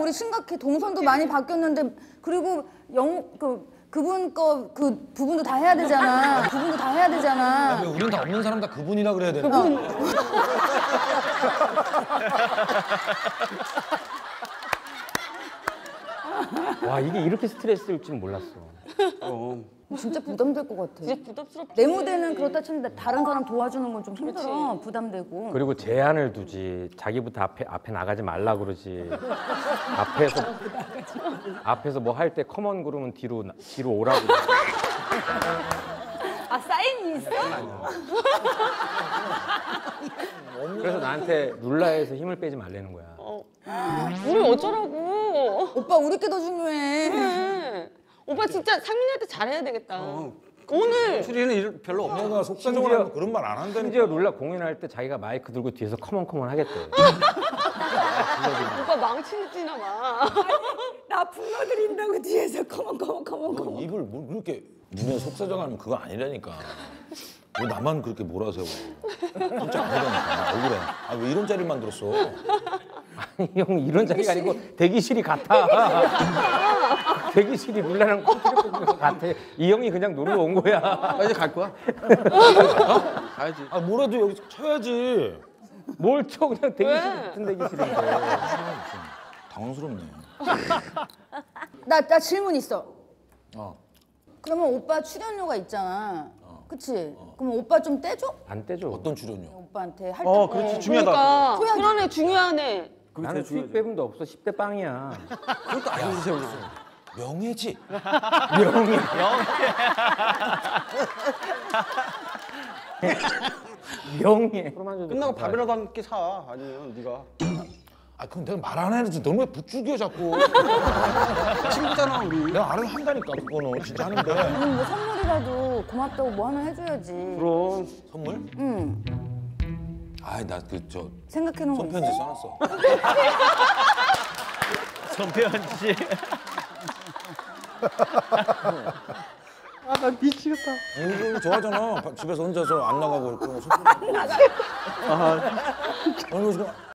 우리 심각해. 동선도 많이 바뀌었는데 그리고 그분 거 그 부분도 다 해야 되잖아. 부분도 다 해야 되잖아. 왜 우린 다 없는 사람 다 그분이라 그래야 되나? 와 이게 이렇게 스트레스일 줄 몰랐어. 진짜 부담될 것 같아. 진짜 부담스럽지. 내 무대는 그렇다 치는데 다른 사람 도와주는 건 좀 힘들어. 부담되고. 그리고 제한을 두지. 자기부터 앞에 나가지 말라 그러지. 앞에서 뭐 할 때 컴온 그러면 뒤로 오라고. 아 사인이 있어? 그래서 나한테 룰라에서 힘을 빼지 말라는 거야. 우리 어쩌라고. 오빠 우리께 더 중요해. 그래. 오빠 진짜 상민이한테 잘해야 되겠다. 오늘 수리는 별로 없어. 내가 속사정을 하면 그런 말 안 한다니까. 심지어 룰라 공연할 때 자기가 마이크 들고 뒤에서 컴온 하겠대. 오빠 망치지나 마. 나 불러드린다고 뒤에서 컴온. 입을 뭐 그렇게 무슨 속사정하면 그거 아니라니까. 왜 나만 그렇게 몰아세워? 진짜 아니라니까. 억울해. 아 왜 이런 자리 만들었어? 아니 형 이런 자리가 아니고 대기실이 같아. 대기실이 룰라랑 컴퓨터 같아. 이 형이 그냥 놀러 온 거야. 아, 이제 갈 거야? 가야지. 아 뭐라도 여기 쳐야지. 뭘 쳐 그냥 대기실 같은 대기실인데. 당황스럽네. 나 질문 있어. 어. 그러면 오빠 출연료가 있잖아. 그치? 그럼 오빠 좀 떼줘? 안 떼줘. 어떤 출연료? 오빠한테 할 때. 그렇지. 중요하다. 그러니까 그러네 중요하네. 나는 수익 배분도 없어. 10대 빵이야. 그것도 알려주세요. 명예지. 명예. 끝나고 밥이라도 한 끼 사. 아니면 네가 아 그럼 내가 말 안 해야지. 너무 왜 부추겨 자꾸. 친구잖아 우리. 내가 알아서 한다니까 그거는 진짜 하는데. 그럼 뭐 선물이라도 고맙다고 뭐 하나 해줘야지. 그럼 선물? 응. 아이 나 그 저 생각해놓은 거 손편지 있어? 써놨어. 손편지. 아 나 미치겠다. 이거 좋아하잖아. 집에서 혼자서 안 나가고 그런 거 손편지. 아.